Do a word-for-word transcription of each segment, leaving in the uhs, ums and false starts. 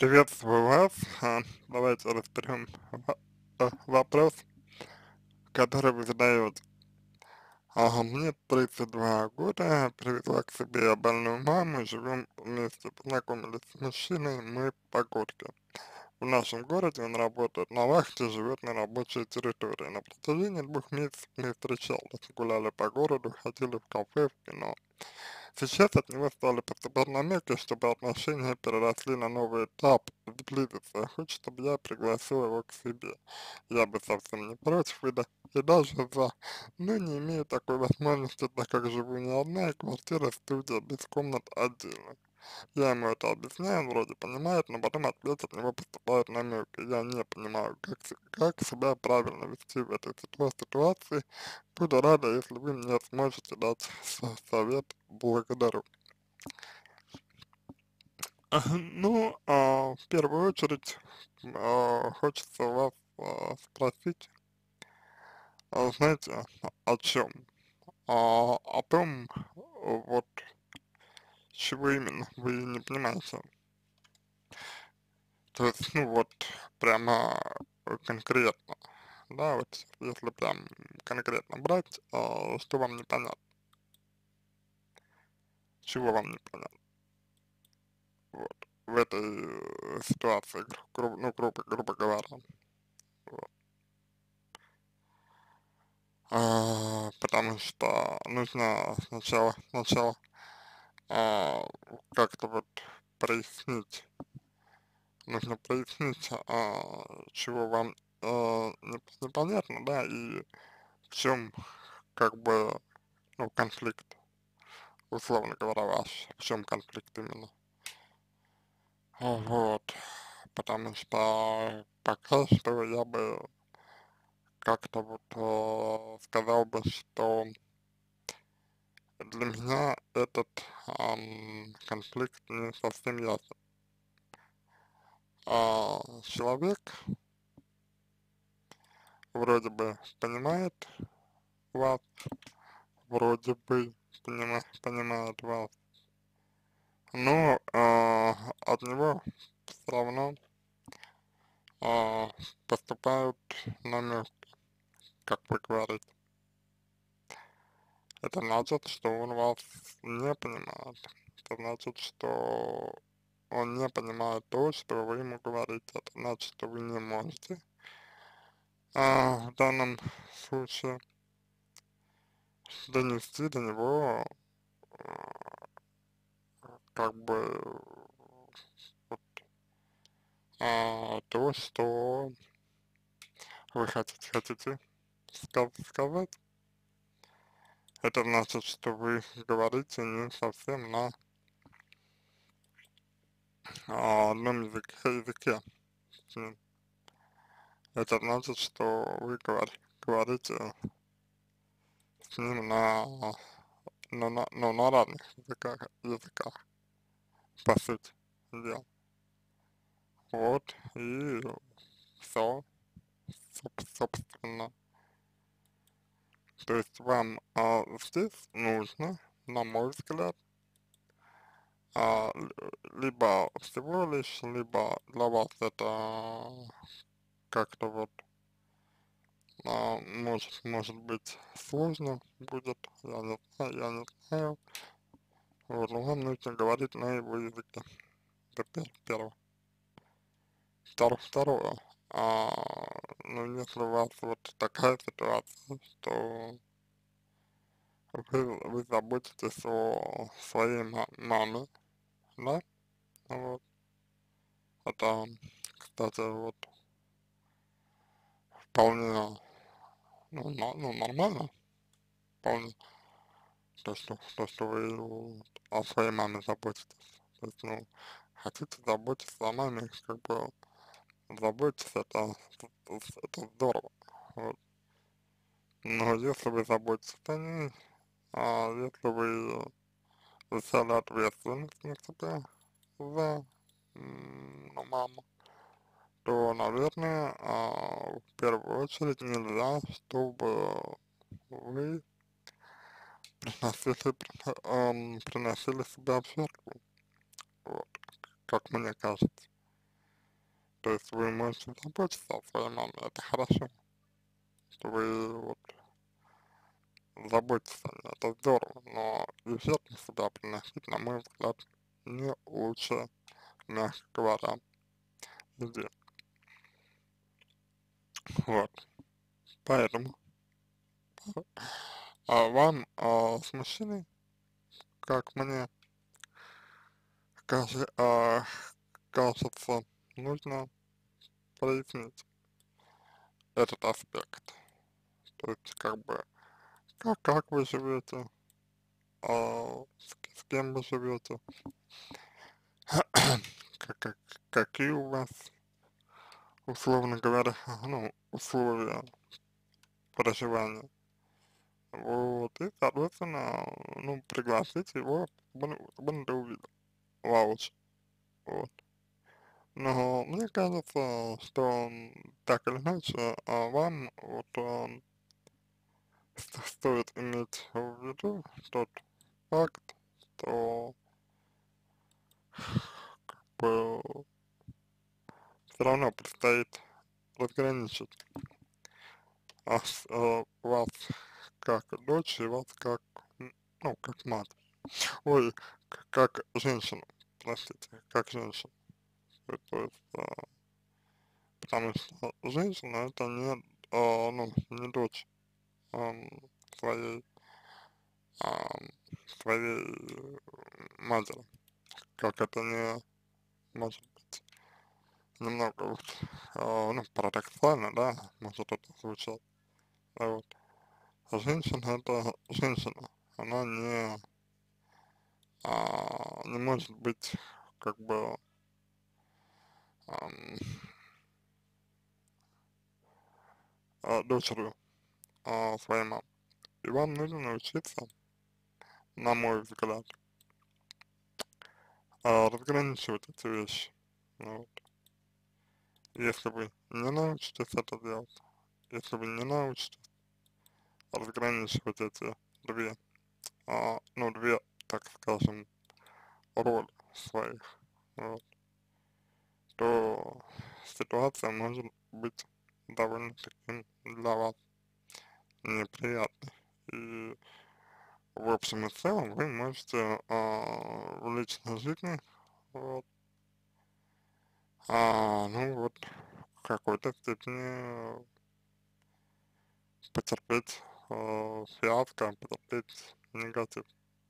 Приветствую вас. А, Давайте разберем во- э, вопрос, который вы задаете. Ага, мне тридцать два года, привезла к себе больную маму, живем вместе, познакомились с мужчиной, мы погодки. В нашем городе он работает на вахте, живет на рабочей территории. На протяжении двух месяцев мы встречались, гуляли по городу, ходили в кафе, в кино. Сейчас от него стали поступать намеки, чтобы отношения переросли на новый этап, сблизиться. Хочет, чтобы я пригласил его к себе. Я бы совсем не против, и, да, и даже за. Но не имею такой возможности, так как живу не одна, и квартира, студия, без комнат отдельно. Я ему это объясняю, он вроде понимает, но потом ответ от него поступает намеки. Я не понимаю, как, се- как себя правильно вести в этой ситу- ситуации. Буду рада, если вы мне сможете дать со- совет. Благодарю. Ага, Ну, а, в первую очередь, а, хочется вас а, спросить, а, знаете, о чем? А, о том, вот, чего именно вы не понимаете. То есть, ну вот, прямо э, конкретно, да, вот, если прям конкретно брать, а, что вам непонятно, чего вам непонятно, вот, в этой э, ситуации, гру- гру- ну, грубо, грубо говоря, вот. А, потому что нужно сначала, сначала а, как-то вот прояснить, нужно прояснить, а, чего вам а, неп- непонятно, да, и в чем как бы, ну, конфликт, условно говоря, ваш, в чем конфликт именно. Вот, потому что пока что я бы как-то вот э, сказал бы, что для меня этот ам, конфликт не совсем ясен. А, человек вроде бы понимает вас, вроде бы понима, понимает вас, но а, от него все равно а, поступают намеки, как вы говорите. Это значит, что он вас не понимает. Это значит, что он не понимает то, что вы ему говорите. Это значит, что вы не можете а, в данном случае донести до него а, как бы вот, а, то, что вы хотите, хотите ска- сказать. Это значит, что вы говорите не совсем на а, одном языке, языке с ним. Это значит, что вы говор- говорите с ним на, на, на, ну, на разных языках, языках, по сути дела. Вот, и все, собственно. То есть вам а, здесь нужно, на мой взгляд, а, л- либо всего лишь, либо для вас это как-то вот а, может, может быть сложно будет, я не знаю, я не знаю. Вот, но вам нужно говорить на его языке. Это пер- первое. Втор- Второе. А, ну, если у вас вот такая ситуация, что вы, вы заботитесь о своей ма- маме, да, вот, это, кстати, вот вполне, ну, на- ну, нормально, вполне, то, что, то, что вы вот о своей маме заботитесь. То есть, ну, хотите заботиться о маме, как бы заботиться, это, это здорово. Вот. Но если вы заботитесь о ней, а если вы взяли ответственность на себя за м, ну, маму, то, наверное, а, в первую очередь нельзя, чтобы вы приносили, прино- ам, приносили себя в жертву, вот, как мне кажется. То есть вы можете заботиться о своей маме, это хорошо, что вы вот заботитесь о ней, это здорово, но эффектно себя приносить, на мой взгляд, не лучше, мягко говоря, людей. Вот, поэтому а вам а, с мужчиной, как мне каже- а, кажется, нужно прояснить этот аспект. То есть, как бы, как, как вы живете, а, с, с кем вы живете, как, как, какие у вас, условно говоря, ну, условия проживания. Вот, и, соответственно, ну, пригласить его, чтобы он, чтобы он это увидел воочию. Вот. Но мне кажется, что так или иначе, а, вам вот а, ст- стоит иметь в виду тот факт, что все равно предстоит разграничить а, с- а, вас как дочь и вас как, м, ну, как мать. Ой, к- как женщину, простите, как женщину. То то есть, а, потому что женщина это не, а, ну, не дочь ам, своей, ам, своей э, матери, как это не может быть немного вот, а, ну, парадоксально, да, может это звучать, а вот. А женщина это женщина, она не, а, не может быть как бы ам, а, дочерью а, своей мамы. И вам нужно научиться, на мой взгляд, а, разграничивать эти вещи. Ну вот. Если вы не научитесь это делать, если вы не научитесь разграничивать эти две, а, ну, две, так скажем, роли своих, вот, то ситуация может быть довольно-таки для вас неприятной. И в общем и целом вы можете а, в личной жизни, вот, а, ну вот, в какой-то степени потерпеть э, фиаско, потерпеть негатив.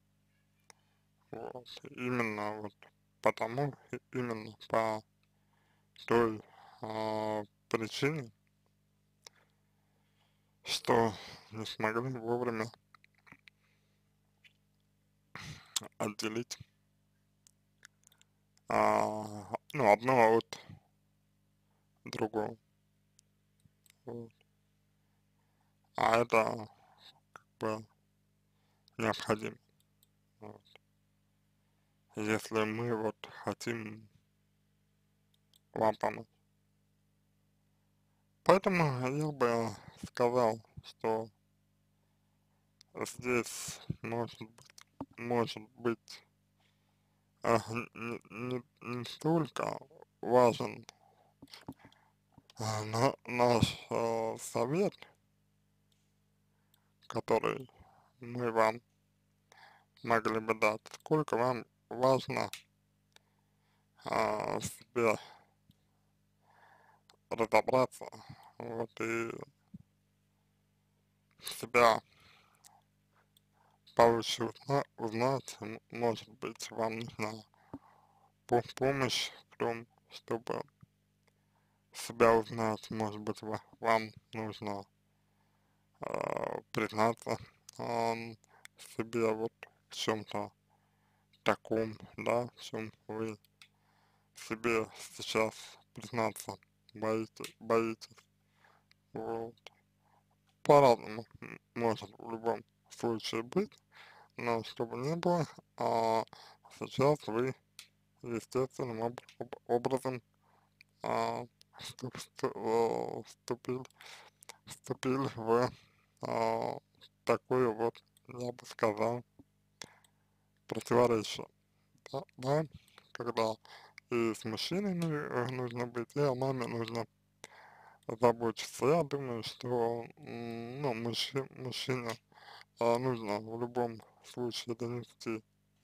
Вот. Именно вот потому, и- именно по той а, причине, что не смогли вовремя отделить а, ну, одно от другого. Вот. А это как бы необходимо. Вот. Если мы вот хотим вам помочь. Поэтому я бы сказал, что здесь может быть, может быть а, не, не, не столько важен а, на, наш а, совет, который мы вам могли бы дать, сколько вам важно а, в себе разобраться, вот, и себя получше узна- узнать, м- может быть, вам нужна по- помощь в том, чтобы себя узнать, может быть, ва- вам нужно а, признаться ам, себе вот в чем-то таком, да, в чем вы себе сейчас признаться боитесь, боитесь. Вот. По-разному м, может в любом случае быть, но чтобы не было, а, сейчас вы естественным об- об- образом а, вступ- всту- э, вступили, вступили в а, такое вот, я бы сказал, противоречие, да, да, когда и с мужчиной ну, э, нужно быть, и о маме нужно заботиться. Я думаю, что, м, ну, мужчи, мужчине а, нужно в любом случае донести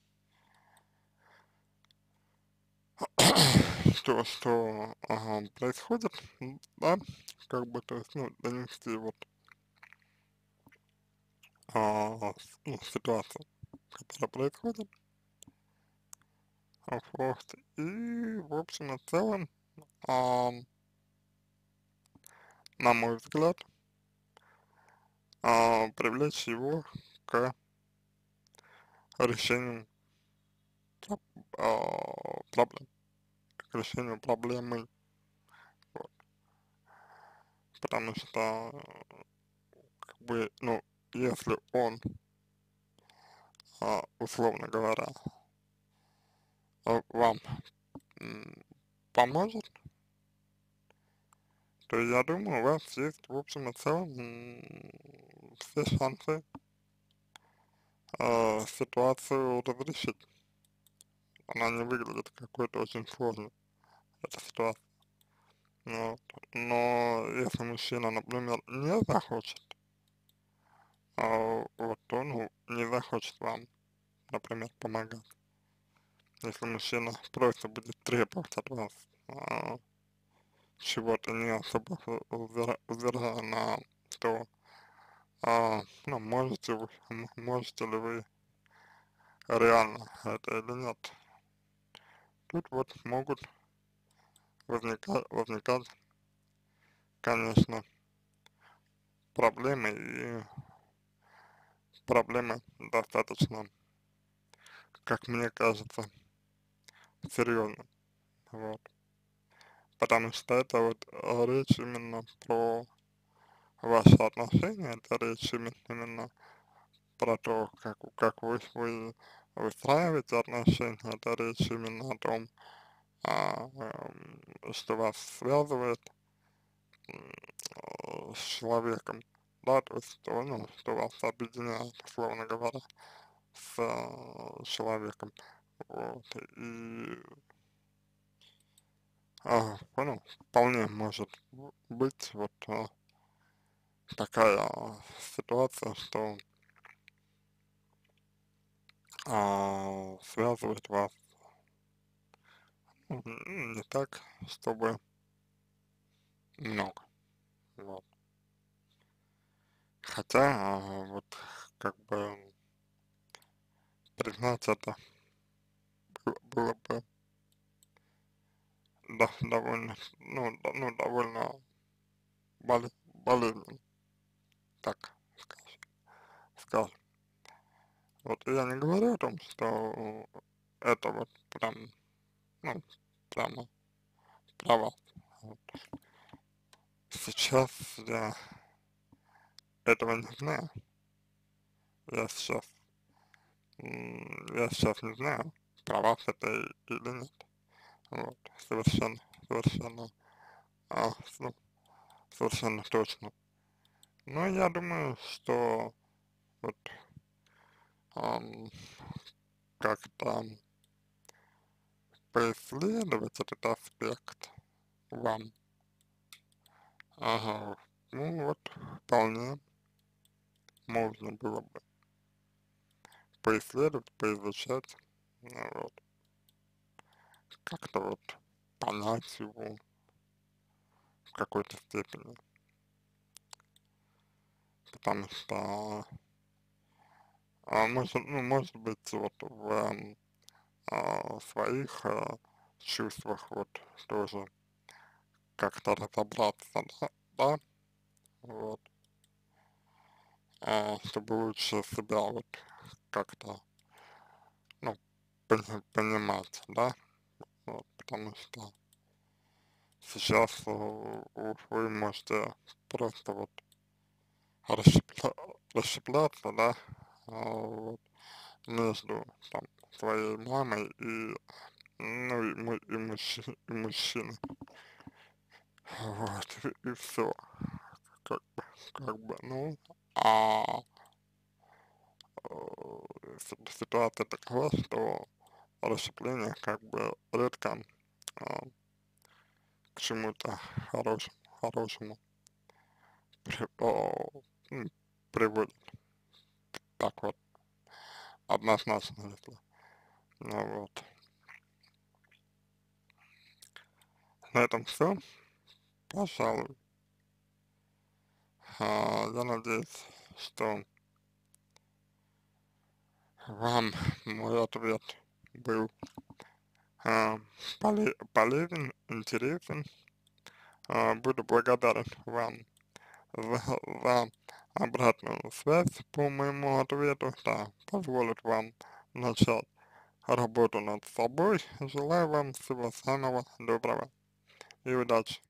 то, что ага, происходит, м, да, как бы, то есть, ну, донести вот а, с- ну, ситуацию, которая происходит, а, вот, и, в общем и целом, а, на мой взгляд, а, привлечь его к решению проб- а, проблем, к решению проблемы, вот, потому что, как бы, ну, если он, а, условно говоря, а, вам м, поможет, то я думаю, у вас есть, в общем и целом, м, все шансы а, ситуацию разрешить. Она не выглядит какой-то очень сложной, эта ситуация. Ну вот. Но если мужчина, например, не захочет, а, вот, то, ну, не захочет вам, например, помогать. Если мужчина просто будет требовать от вас а, чего-то не особо взира- взирая на то, а, ну, можете вы, м- можете ли вы реально это или нет. Тут вот могут возникать, возникать, конечно, проблемы, и проблемы достаточно, как мне кажется, серьезные, вот. Потому что это вот э, речь именно про ваши отношения, это речь именно, именно про то, как, как вы, вы выстраиваете отношения, это речь именно о том, а, эм, что вас связывает м, э, с человеком, да, то есть, что, ну, что вас объединяет, условно говоря, с э, человеком, вот, и, а, ну, вполне может быть вот а, такая а, ситуация, что а, связывает вас, ну, н- не так, чтобы много, вот. Хотя, а, вот, как бы, признать это было, было бы да, довольно, ну, да- ну, довольно боле- болезненно, так скажем, скажем. Вот я не говорю о том, что это вот прям, ну, прямо права. Вот. Сейчас я этого не знаю. Я сейчас, м, я сейчас не знаю, права это и- или нет. Вот. Совершенно, совершенно, а, ну, совершенно точно. Но я думаю, что вот ам, как-то поисследовать этот аспект вам, ага, ну вот, вполне можно было бы поисследовать, поизучать, ну вот, как-то вот понять его в какой-то степени, потому что, а, может, ну, может быть, вот в эм, а, своих а, чувствах вот тоже как-то разобраться, да, да, вот, а, чтобы лучше себя вот как-то, ну, пони- понимать, да, вот, потому что сейчас э, у- вы можете просто вот расщепля- расщепляться, да, а, вот, между там своей мамой и, ну, и, му- и, мужчи- и мужчиной, вот, и, все, как бы, как бы, ну, а э, си- ситуация такова, что расщепление как бы редко а, к чему-то хорошему, хорошему при- о, м, приводит. Так вот, однозначно, если. Ну вот. На этом все, пожалуй. А, я надеюсь, что вам мой ответ был а, поле- полезен, интересен. А, буду благодарен вам за, за обратную связь по моему ответу, да, позволит вам начать работу над собой. Желаю вам всего самого доброго и удачи.